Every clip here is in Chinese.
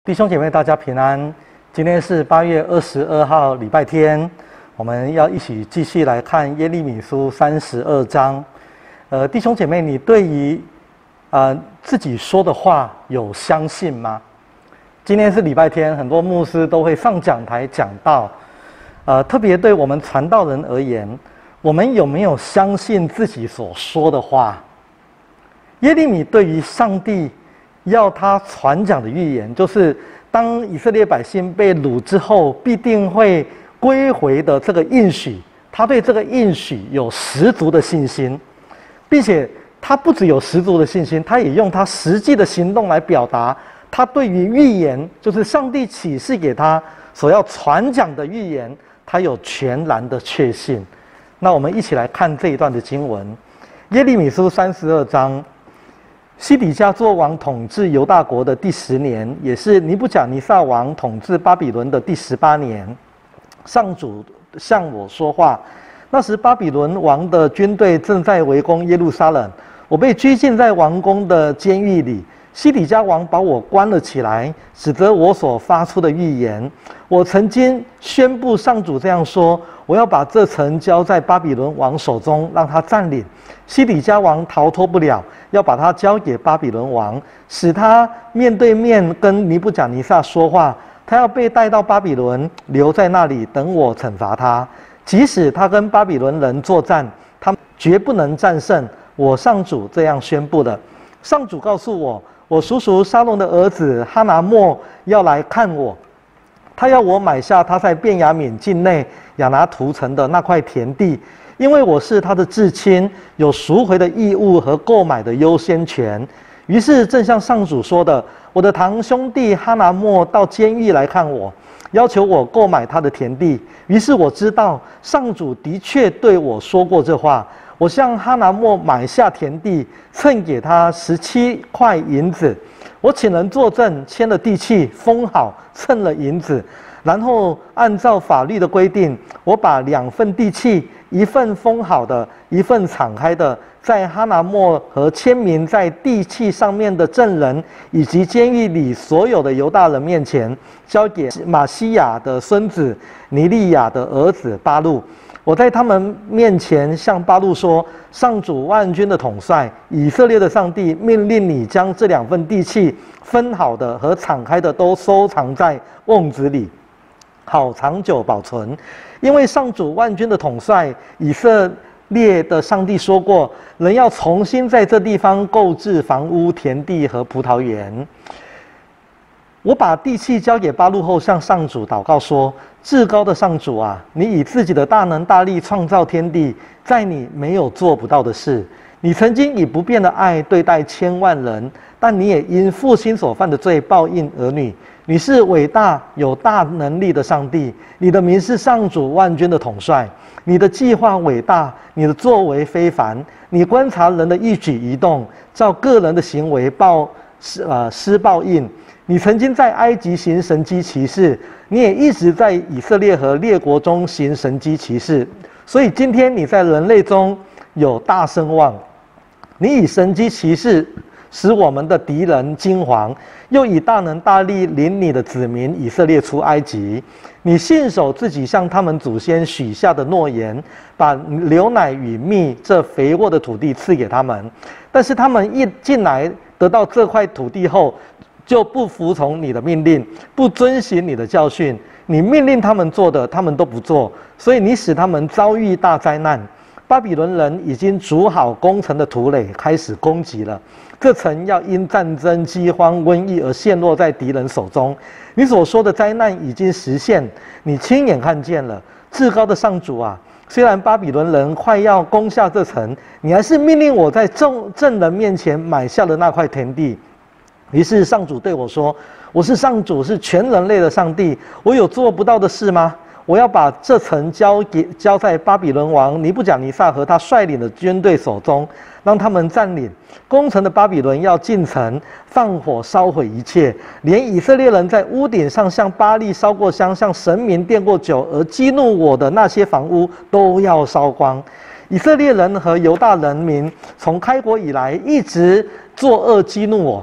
弟兄姐妹，大家平安。今天是8月22号，礼拜天，我们要一起继续来看耶利米书32章。弟兄姐妹，你对于自己说的话有相信吗？今天是礼拜天，很多牧师都会上讲台讲道。特别对我们传道人而言，我们有没有相信自己所说的话？耶利米对于上帝要他传讲的预言，就是当以色列百姓被掳之后，必定会归回的这个应许，他对这个应许有十足的信心，并且他不只有十足的信心，他也用他实际的行动来表达他对于预言，就是上帝启示给他所要传讲的预言，他有全然的确信。那我们一起来看这一段的经文，耶利米书32章。西底家作王统治犹大国的第10年，也是尼布甲尼撒王统治巴比伦的第18年。上主向我说话，那时巴比伦王的军队正在围攻耶路撒冷，我被拘禁在王宫的监狱里。西底家王把我关了起来，指责我所发出的预言。我曾经宣布上主这样说：我要把这城交在巴比伦王手中，让他占领。西底家王逃脱不了，要把他交给巴比伦王，使他面对面跟尼布甲尼撒说话。他要被带到巴比伦，留在那里等我惩罚他。即使他跟巴比伦人作战，他们绝不能战胜。我上主这样宣布的。上主告诉我，我叔叔沙龙的儿子哈拿默要来看我，他要我买下他在便雅悯境内亚拿图城的那块田地，因为我是他的至亲，有赎回的义务和购买的优先权。于是正像上主说的，我的堂兄弟哈拿默到监狱来看我，要求我购买他的田地。于是我知道上主的确对我说过这话。我向哈拿默买下田地，称给他17块银子。我请人作证，签了地契，封好，称了银子。然后按照法律的规定，我把2份地契，一份封好的，一份敞开的，在哈拿默和签名在地契上面的证人，以及监狱里所有的犹大人面前，交给马西亚的孙子尼利亚的儿子巴录。我在他们面前向巴录说：上主万军的统帅，以色列的上帝命令你将这2份地契分好的和敞开的都收藏在瓮子里，好长久保存。因为上主万军的统帅以色列的上帝说过，人要重新在这地方购置房屋、田地和葡萄园。我把地契交给巴录后，向上主祷告说：至高的上主啊，你以自己的大能大力创造天地，在你没有做不到的事。你曾经以不变的爱对待千万人，但你也因父亲所犯的罪报应儿女。你是伟大有大能力的上帝，你的名是上主万军的统帅。你的计划伟大，你的作为非凡。你观察人的一举一动，照个人的行为施报应。你曾经在埃及行神迹奇事，你也一直在以色列和列国中行神迹奇事。所以今天你在人类中有大声望，你以神迹奇事使我们的敌人惊惶，又以大能大力领你的子民以色列出埃及。你信守自己向他们祖先许下的诺言，把流奶与蜜这肥沃的土地赐给他们。但是他们一进来得到这块土地后，就不服从你的命令，不遵行你的教训。你命令他们做的，他们都不做，所以你使他们遭遇大灾难。巴比伦人已经筑好攻城的土垒，开始攻击了。这城要因战争、饥荒、瘟疫而陷落在敌人手中。你所说的灾难已经实现，你亲眼看见了。至高的上主啊，虽然巴比伦人快要攻下这城，你还是命令我在众人面前买下了那块田地。于是上主对我说：我是上主，是全人类的上帝，我有做不到的事吗？我要把这城交在巴比伦王尼布甲尼撒和他率领的军队手中，让他们占领。攻城的巴比伦要进城，放火烧毁一切，连以色列人在屋顶上向巴力烧过香、向神明奠过酒而激怒我的那些房屋都要烧光。以色列人和犹大人民从开国以来一直作恶激怒我，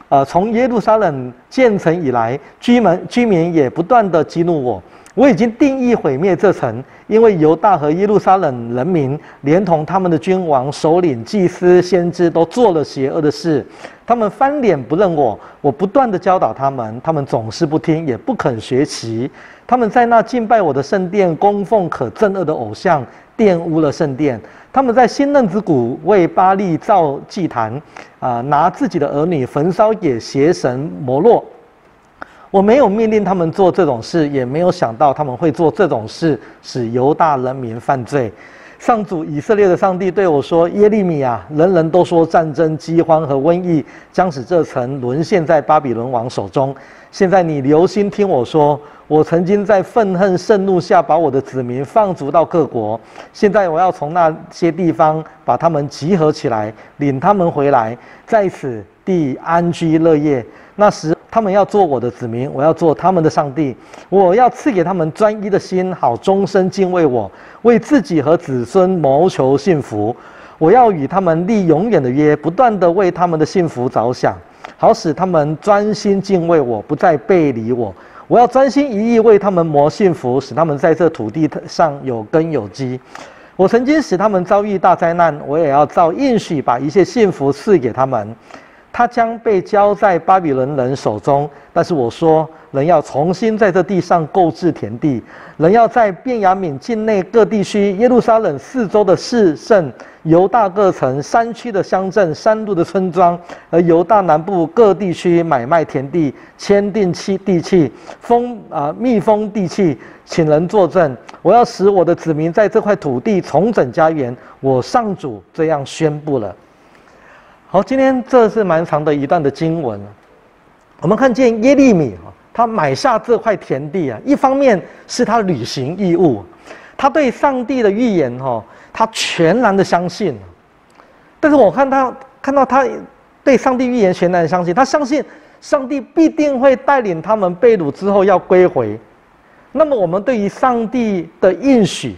从耶路撒冷建成以来，居民也不断的激怒我。我已经定义毁灭这城，因为犹大和耶路撒冷人民连同他们的君王、首领、祭司、先知都做了邪恶的事。他们翻脸不认我，我不断的教导他们，他们总是不听，也不肯学习。他们在那敬拜我的圣殿供奉可憎恶的偶像，玷污了圣殿。他们在新嫩子谷为巴力造祭坛，拿自己的儿女焚烧给邪神摩洛。我没有命令他们做这种事，也没有想到他们会做这种事，使犹大人民犯罪。上主以色列的上帝对我说：“耶利米啊，人人都说战争、饥荒和瘟疫将使这城沦陷在巴比伦王手中。现在你留心听我说，我曾经在愤恨盛怒下把我的子民放逐到各国，现在我要从那些地方把他们集合起来，领他们回来，在此地安居乐业。那时他们要做我的子民，我要做他们的上帝。我要赐给他们专一的心，好终身敬畏我，为自己和子孙谋求幸福。我要与他们立永远的约，不断地为他们的幸福着想，好使他们专心敬畏我，不再背离我。我要专心一意为他们谋幸福，使他们在这土地上有根有基。我曾经使他们遭遇大灾难，我也要照应许把一切幸福赐给他们。他将被交在巴比伦人手中，但是我说，人要重新在这地上购置田地，人要在便雅悯境内各地区、耶路撒冷四周的市镇、犹大各城、山区的乡镇、山路的村庄，和犹大南部各地区买卖田地，签订地契，密封地契，请人作证。我要使我的子民在这块土地重整家园，我上主这样宣布了。好，今天这是蛮长的一段的经文。我们看见耶利米他买下这块田地一方面是他履行义务，他对上帝的预言他全然的相信。但是我看到他对上帝预言全然的相信，他相信上帝必定会带领他们被掳之后要归回。那么我们对于上帝的应许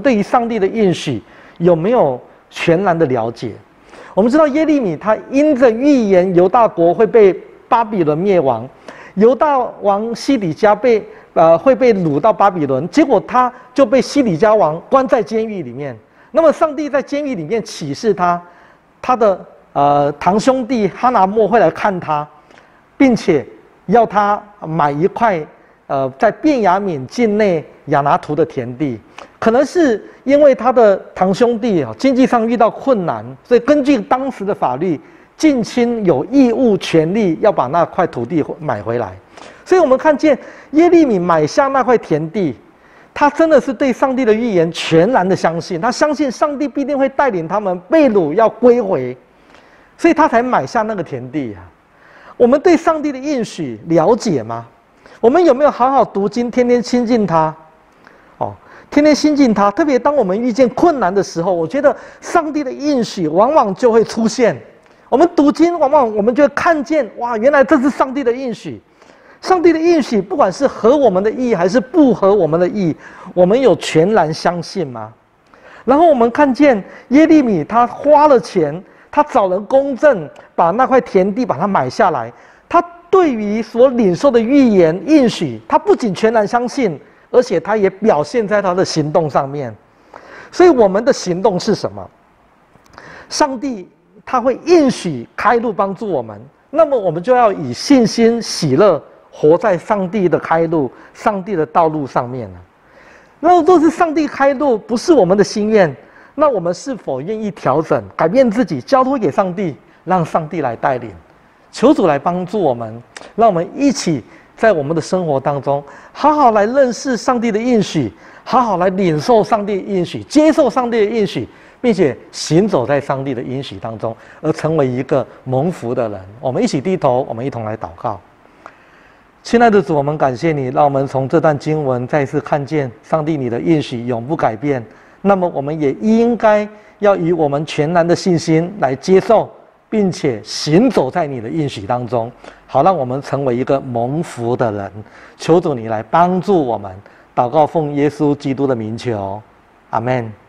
有没有全然的了解？我们知道耶利米他因着预言犹大国会被巴比伦灭亡，犹大王西底家会被掳到巴比伦，结果他就被西底家王关在监狱里面。那么上帝在监狱里面启示他的堂兄弟哈拿末会来看他，并且要他买一块在便雅悯境内亚拿图的田地。可能是因为他的堂兄弟经济上遇到困难，所以根据当时的法律，近亲有义务权利要把那块土地买回来。所以我们看见耶利米买下那块田地，他真的是对上帝的预言全然的相信，他相信上帝必定会带领他们被掳要归回，所以他才买下那个田地。我们对上帝的应许了解吗？我们有没有好好读经，天天亲近他？天天亲近他，特别当我们遇见困难的时候，我觉得上帝的应许往往就会出现。我们读经，往往我们就会看见，哇，原来这是上帝的应许。上帝的应许，不管是合我们的意还是不合我们的意，我们有全然相信吗？然后我们看见耶利米他花了钱，他找人公证，把那块田地把它买下来。他对于所领受的预言应许，他不仅全然相信，而且他也表现在他的行动上面。所以我们的行动是什么？上帝他会应许开路帮助我们，那么我们就要以信心喜乐活在上帝的开路、上帝的道路上面了。那若是上帝开路不是我们的心愿，那我们是否愿意调整、改变自己，交托给上帝，让上帝来带领？求主来帮助我们，让我们一起在我们的生活当中，好好来认识上帝的应许，好好来领受上帝的应许，接受上帝的应许，并且行走在上帝的应许当中，而成为一个蒙福的人。我们一起低头，我们一同来祷告。亲爱的主，我们感谢你，让我们从这段经文再次看见上帝你的应许永不改变。那么我们也应该要以我们全然的信心来接受，并且行走在你的应许当中，好让我们成为一个蒙福的人。求主你来帮助我们，祷告奉耶稣基督的名求，阿们。